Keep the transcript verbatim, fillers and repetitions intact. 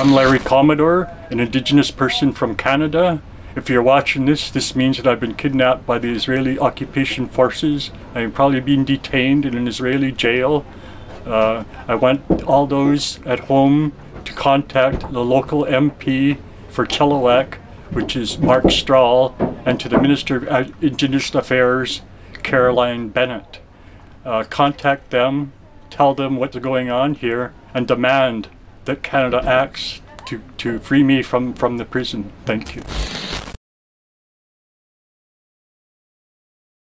I'm Larry Commodore, an Indigenous person from Canada. If you're watching this, this means that I've been kidnapped by the Israeli occupation forces. I'm probably being detained in an Israeli jail. Uh, I want all those at home to contact the local M P for Chilliwack, which is Mark Strahl, and to the Minister of Indigenous Affairs, Caroline Bennett. Uh, contact them, tell them what's going on here, and demand that Canada acts to, to free me from, from the prison. Thank you.